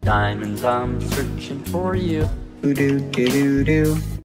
Diamonds, I'm searching for you. Do do do do do.